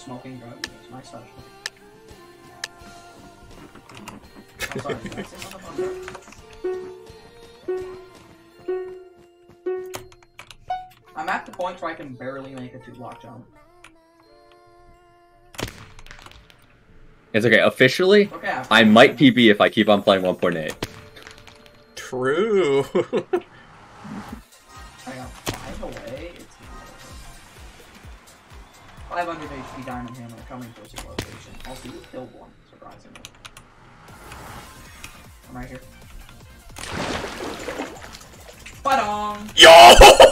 smoking drugs. It's my special. I'm sorry, did I say something on drugs? I'm at the point where I can barely make a 2-block jump. It's okay. Officially, Okay, I might PB if I keep on playing 1.8. True. I got 5 away. It's not 500 HP diamond hammer coming towards your location. Also, you killed one, surprisingly. I'm right here. Ba-dong! Yo!